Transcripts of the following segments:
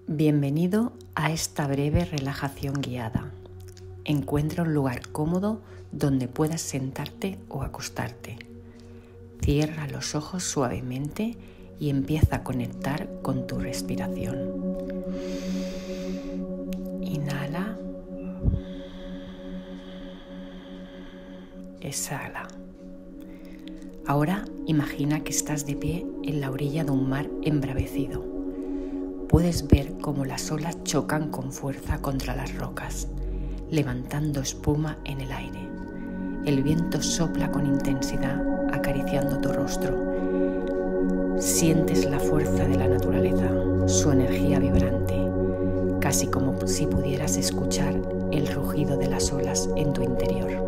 Bienvenido a esta breve relajación guiada. Encuentra un lugar cómodo donde puedas sentarte o acostarte. Cierra los ojos suavemente y empieza a conectar con tu respiración. Inhala. Exhala. Ahora imagina que estás de pie en la orilla de un mar embravecido. Puedes ver cómo las olas chocan con fuerza contra las rocas, levantando espuma en el aire. El viento sopla con intensidad, acariciando tu rostro. Sientes la fuerza de la naturaleza, su energía vibrante, casi como si pudieras escuchar el rugido de las olas en tu interior.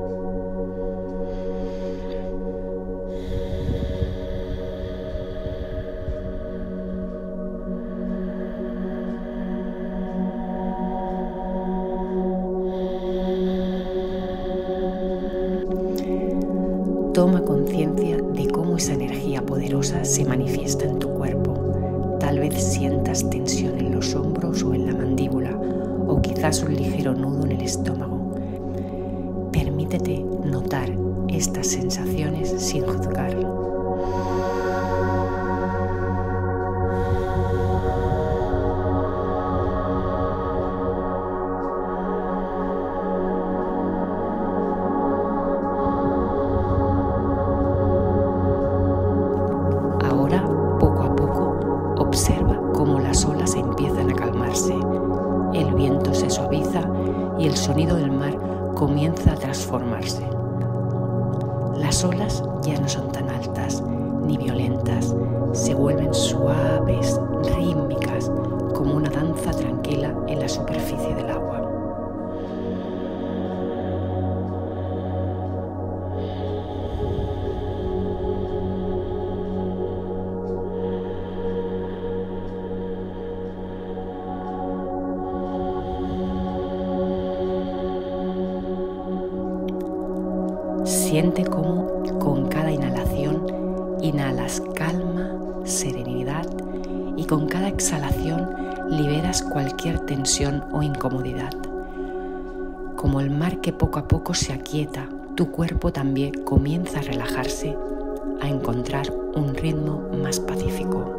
Toma conciencia de cómo esa energía poderosa se manifiesta en tu cuerpo. Tal vez sientas tensión en los hombros o en la mandíbula, o quizás un ligero nudo en el estómago. Permítete notar estas sensaciones sin juzgar. Observa cómo las olas empiezan a calmarse, el viento se suaviza y el sonido del mar comienza a transformarse. Las olas ya no son tan altas ni violentas, se vuelven suaves, rítmicas, como una danza tranquila en la superficie del agua. Siente cómo con cada inhalación inhalas calma, serenidad y con cada exhalación liberas cualquier tensión o incomodidad. Como el mar que poco a poco se aquieta, tu cuerpo también comienza a relajarse, a encontrar un ritmo más pacífico.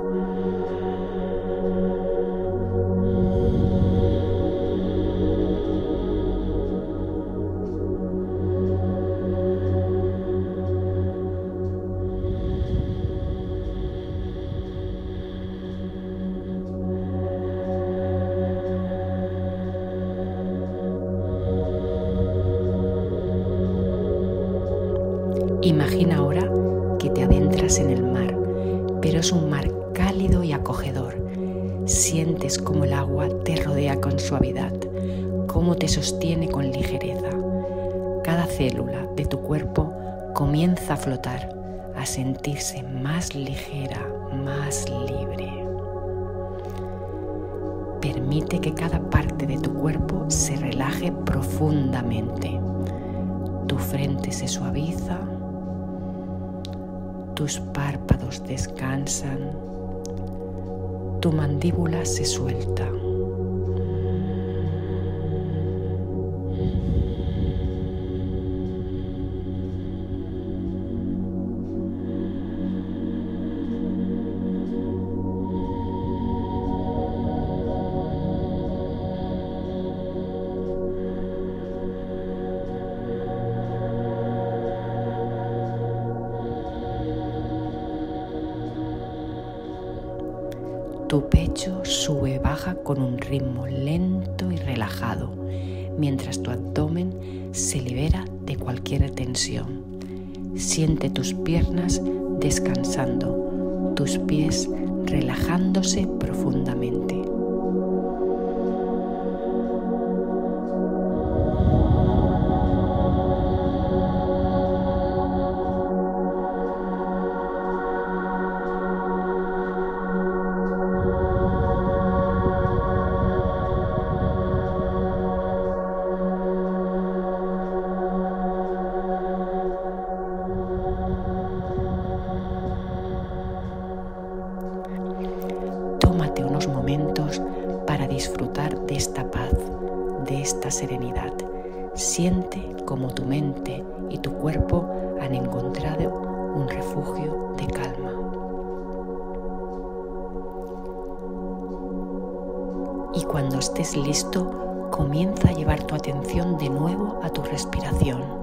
Imagina ahora que te adentras en el mar, pero es un mar cálido y acogedor. Sientes cómo el agua te rodea con suavidad, cómo te sostiene con ligereza. Cada célula de tu cuerpo comienza a flotar, a sentirse más ligera, más libre. Permite que cada parte de tu cuerpo se relaje profundamente. Tu frente se suaviza. Tus párpados descansan, tu mandíbula se suelta. Tu pecho sube y baja con un ritmo lento y relajado, mientras tu abdomen se libera de cualquier tensión. Siente tus piernas descansando, tus pies relajándose profundamente. para disfrutar de esta paz, de esta serenidad. Siente cómo tu mente y tu cuerpo han encontrado un refugio de calma. Y cuando estés listo, comienza a llevar tu atención de nuevo a tu respiración.